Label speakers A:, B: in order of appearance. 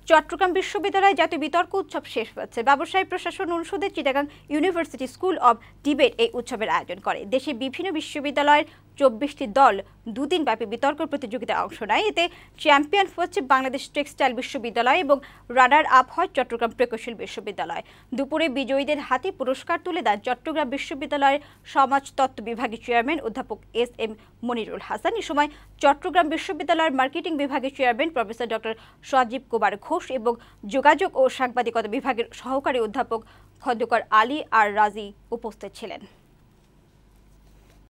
A: চট্টগ্রাম বিশ্ববিদ্যালয়ে জাতীয় বিতর্ক উৎসব শেষ হচ্ছে। ব্যবসায় প্রশাসন অনুষদের Chittagong university school of debate এই উৎসবের আয়োজন করে। দেশের বিভিন্ন বিশ্ববিদ্যালয়ের 24টি দল দুদিনব্যাপী বিতর্ক প্রতিযোগিতায় অংশ নেয়। এতে চ্যাম্পিয়ন হচ্ছে বাংলাদেশ টেক্সটাইল বিশ্ববিদ্যালয় এবং রানার আপ হয় চট্টগ্রাম প্রকৌশল বিশ্ববিদ্যালয়। দুপুরে বিজয়ীদের হাতে পুরস্কার তুলে দেন চট্টগ্রাম বিশ্ববিদ্যালয়ের সমাজতত্ত্ব বিভাগের চেয়ারম্যান অধ্যাপক এস.এম. মনিরুল হাসান। এ সময় চট্টগ্রাম বিশ্ববিদ্যালয়ের মার্কেটিং বিভাগের chairman professor doctor Sajib Kumar Ghosh এবং যোগাযোগ ও সাংবাদিকতা বিভাগের সহকারী অধ্যাপক খন্দকার আলী আর রাজি উপস্থিত ছিলেন।